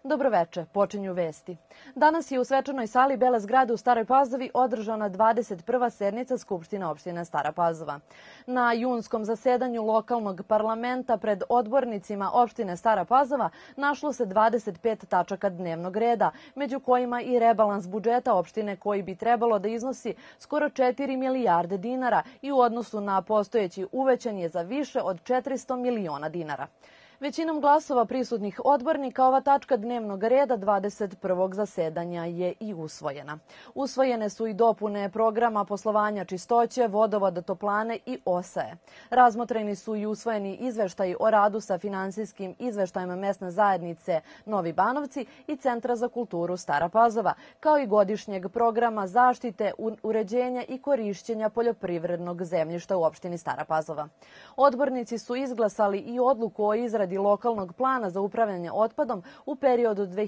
Dobroveče, počinju vesti. Danas je u svečanoj sali Bele zgrade u Staroj Pazovi održana 21. sednica Skupštine opštine Stara Pazova. Na junskom zasedanju lokalnog parlamenta pred odbornicima opštine Stara Pazova našlo se 25 tačaka dnevnog reda, među kojima i rebalans budžeta opštine koji bi trebalo da iznosi skoro 4 milijarde dinara i u odnosu na postojeći uvećan je za više od 400 miliona dinara. Većinom glasova prisutnih odbornika ova tačka dnevnog reda 21. zasedanja je i usvojena. Usvojene su i dopune programa poslovanja čistoće, vodovoda, toplane i osaje. Razmotreni su i usvojeni izveštaji o radu sa finansijskim izveštajima mesne zajednice Novi Banovci i Centra za kulturu Stara Pazova, kao i godišnjeg programa zaštite, uređenja i korišćenja poljoprivrednog zemljišta u opštini Stara Pazova. Odbornici su izglasali i odluku o izradi lokalnog plana za upravljanje otpadom u periodu od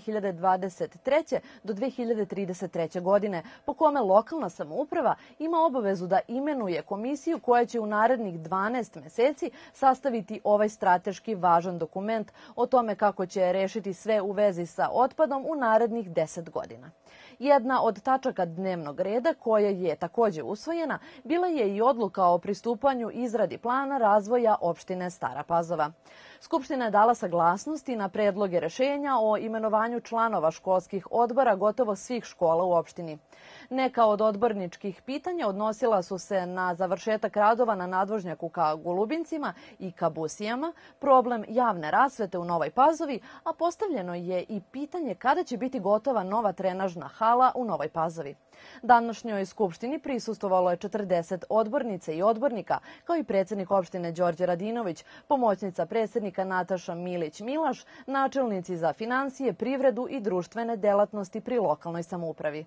2023. do 2033. godine, po kome lokalna samouprava ima obavezu da imenuje komisiju koja će u narednih 12 meseci sastaviti ovaj strateški važan dokument o tome kako će rešiti sve u vezi sa otpadom u narednih 10 godina. Jedna od tačaka dnevnog reda koja je takođe usvojena bila je i odluka o pristupanju izradi plana razvoja opštine Stara Pazova. Skupština je dala saglasnosti na predloge rešenja o imenovanju članova školskih odbora gotovo svih škola u opštini. Neka od odborničkih pitanja odnosila su se na završetak radova na nadvožnjaku ka Golubincima i ka Busijama, problem javne rasvete u Novoj Pazovi, a postavljeno je i pitanje kada će biti gotova nova trenažna hala u Novoj Pazovi. Današnjoj skupštini prisustvovalo je 40 odbornica i odbornika, kao i predsednik opštine Đorđe Radinović, pomoćnica predsednika Nataša Milić-Milaš, načelnici za finansije, privredu i društvene delatnosti pri lokalnoj samoupravi.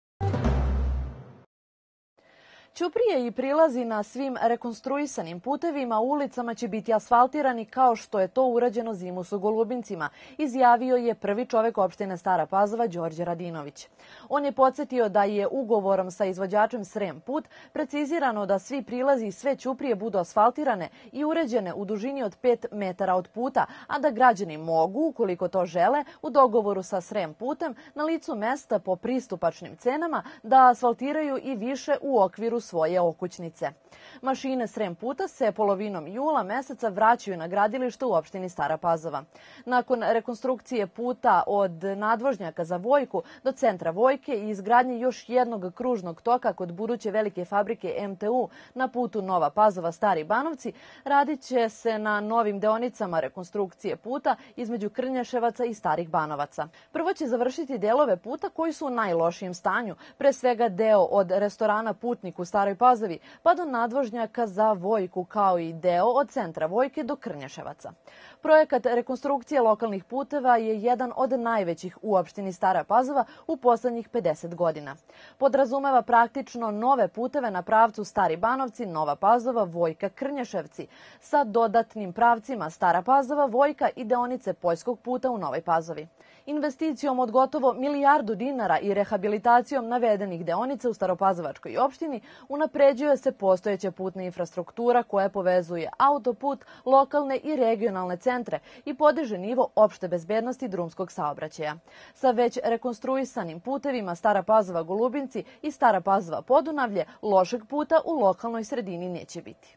Ćuprije i prilazi na svim rekonstruisanim putevima ulicama će biti asfaltirani kao što je to urađeno zimus u Golubincima, izjavio je prvi čovek opštine Stara Pazova Đorđe Radinović. On je podsjetio da je ugovorom sa izvođačem Srem Put precizirano da svi prilazi i sve ćuprije budu asfaltirane i uređene u dužini od 5 metara od puta, a da građani mogu, ukoliko to žele, u dogovoru sa Srem Putem na licu mesta po pristupačnim cenama da asfaltiraju i više u okviru svoje okućnice. Mašine Srem Puta se polovinom jula meseca vraćaju na gradilište u opštini Stara Pazova. Nakon rekonstrukcije puta od nadvožnjaka za Vojku do centra Vojke i izgradnje još jednog kružnog toka kod buduće velike fabrike MTU na putu Nova Pazova Stari Banovci, radit će se na novim deonicama rekonstrukcije puta između Krnjaševaca i Starih Banovaca. Prvo će završiti delove puta koji su u najlošijem stanju, pre svega deo od restorana Putnik u Staroj Pazovi pa do nadvožnjaka za Vojku, kao i deo od centra Vojke do Krnjaševaca. Projekat rekonstrukcije lokalnih puteva je jedan od najvećih u opštini Stara Pazova u poslednjih 50 godina. Podrazumeva praktično nove puteve na pravcu Stari Banovci, Nova Pazova, Vojka, Krnjaševci, sa dodatnim pravcima Stara Pazova, Vojka i deonice poljskog puta u Novoj Pazovi. Investicijom od gotovo milijardu dinara i rehabilitacijom navedenih deonica u Staropazovačkoj opštini unapređuje se postojeća putna infrastruktura koja povezuje autoput, lokalne i regionalne centre i podiže nivo opšte bezbednosti drumskog saobraćaja. Sa već rekonstruisanim putevima Stara Pazova Golubinci i Stara Pazova Podunavlje lošeg puta u lokalnoj sredini neće biti.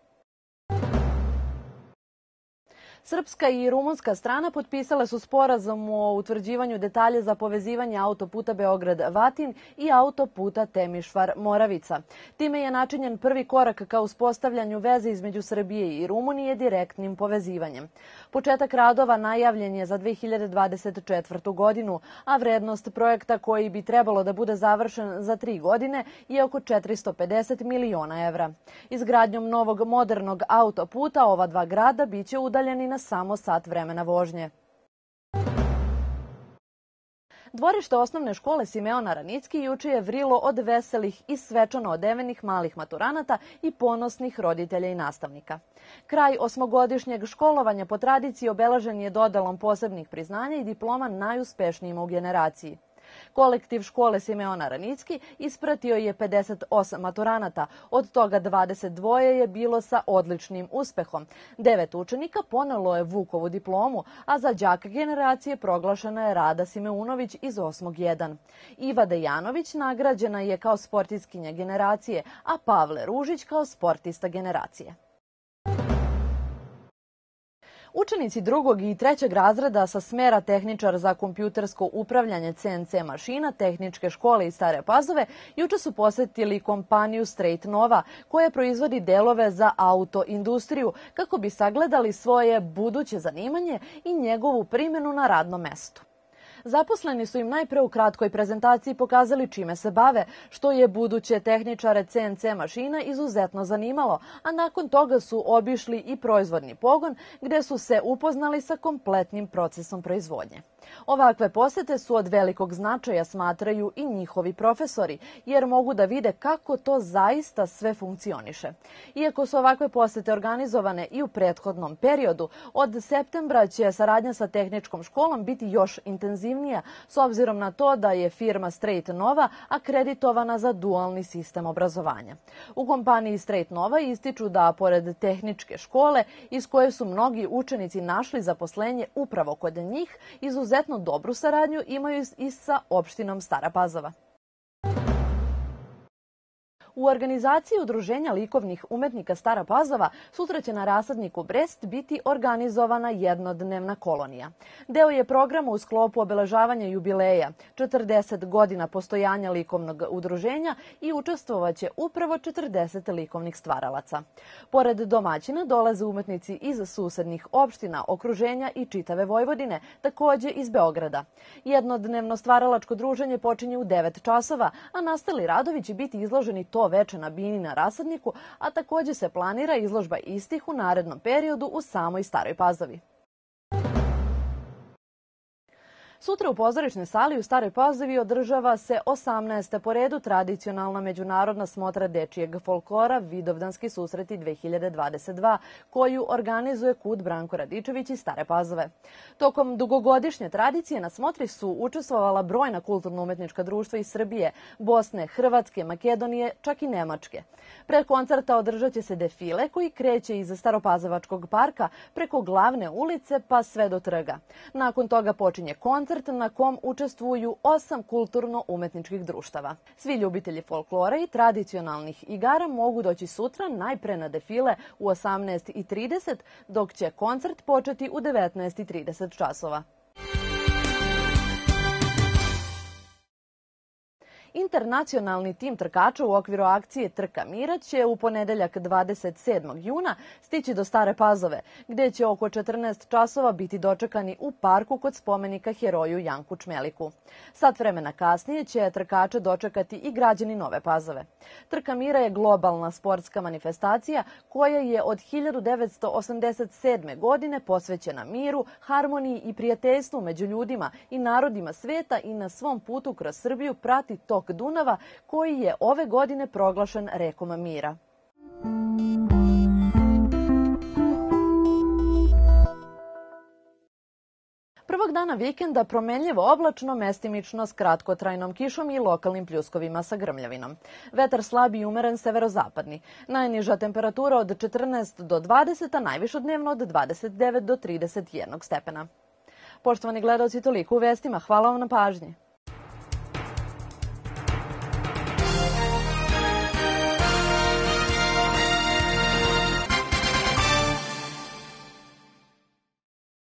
Srpska i rumunska strana potpisale su sporazum o utvrđivanju detalja za povezivanje autoputa Beograd-Vatin i autoputa Temišvar-Moravica. Time je načinjen prvi korak ka uspostavljanju veze između Srbije i Rumunije direktnim povezivanjem. Početak radova najavljen je za 2024. godinu, a vrednost projekta koji bi trebalo da bude završen za 3 godine je oko 450 miliona evra. Izgradnjom novog modernog autoputa ova dva grada biće udaljeni na samo sat vremena vožnje. Dvorište osnovne škole Simeona Ranicki juče je vrilo od veselih i svečano odevenih malih maturanata i ponosnih roditelja i nastavnika. Kraj osmogodišnjeg školovanja po tradiciji obeležen je dodelom posebnih priznanja i diploma najuspešnijima u generaciji. Kolektiv škole Simeona Ranicki ispratio je 58 maturanata, od toga 22 je bilo sa odličnim uspehom. 9 učenika ponelo je Vukovu diplomu, a za đaka generacije proglašena je Rada Simeunović iz 8.1. Iva Dejanović nagrađena je kao sportistkinja generacije, a Pavle Ružić kao sportista generacije. Učenici 2. i 3. razreda sa smera tehničar za kompjutersko upravljanje CNC mašina Tehničke škole iz Stare Pazove juče su posetili kompaniju Straight Nova koja proizvodi delove za auto industriju kako bi sagledali svoje buduće zanimanje i njegovu primjenu na radnom mestu. Zaposleni su im najpre u kratkoj prezentaciji pokazali čime se bave, što je buduće tehničare CNC mašina izuzetno zanimalo, a nakon toga su obišli i proizvodni pogon gde su se upoznali sa kompletnim procesom proizvodnje. Ovakve posete su od velikog značaja, smatraju i njihovi profesori, jer mogu da vide kako to zaista sve funkcioniše. Iako su ovakve posete organizovane i u prethodnom periodu, od septembra će saradnja sa tehničkom školom biti još intenzivnija, s obzirom na to da je firma Straight Nova akreditovana za dualni sistem obrazovanja. U kompaniji Straight Nova ističu da, pored tehničke škole, iz koje su mnogi učenici našli zaposlenje upravo kod njih, izuzetno dobru saradnju imaju i sa opštinom Stara Pazova. U organizaciji Udruženja likovnih umetnika Stara Pazova sutra će na rasadniku Brest biti organizovana jednodnevna kolonija. Deo je programa u sklopu obeležavanja jubileja, 40 godina postojanja likovnog udruženja i učestvovaće upravo 40 likovnih stvaralaca. Pored domaćina dolaze umetnici iz susednih opština, okruženja i čitave Vojvodine, takođe iz Beograda. Jednodnevno stvaralačko druženje počinje u 9 časova, a nastali radovi će biti izloženi to veče na bini na rasadniku, a takođe se planira izložba istih u narednom periodu u samoj Staroj Pazovi. Sutra u pozorišnoj sali u Staroj Pazovi održava se 18. po redu tradicionalna međunarodna smotra dečijeg folklora Vidovdanski susreti 2022, koju organizuje KUD Branko Radičević iz Stare Pazove. Tokom dugogodišnje tradicije na smotri su učestvovala brojna kulturno-umetnička društva iz Srbije, Bosne, Hrvatske, Makedonije, čak i Nemačke. Pre koncerta održat će se defile koji kreće iz Staropazovačkog parka preko glavne ulice pa sve do trga. Nakon toga počinje koncert na kom učestvuju 8 kulturno-umetničkih društava. Svi ljubitelji folklora i tradicionalnih igara mogu doći sutra najpre na defile u 18:30, dok će koncert početi u 19:30 časova. Internacionalni tim trkača u okviru akcije Trka mira će u ponedeljak 27. juna stići do Stare Pazove, gde će oko 14 časova biti dočekani u parku kod spomenika heroju Janku Čmeliku. Sat vremena kasnije će trkače dočekati i građani Nove Pazove. Trka mira je globalna sportska manifestacija koja je od 1987. godine posvećena miru, harmoniji i prijateljstvu među ljudima i narodima sveta i na svom putu kroz Srbiju prati tok Dunava, koji je ove godine proglašen rekom mira. Prvog dana vikenda promenljivo oblačno, mestimično s kratkotrajnom kišom i lokalnim pljuskovima sa grmljavinom. Vetar slab i umeren severozapadni. Najniža temperatura od 14 do 20, a najviša dnevno od 29 do 31 stepena. Poštovani gledaoci, toliko u vestima. Hvala vam na pažnji.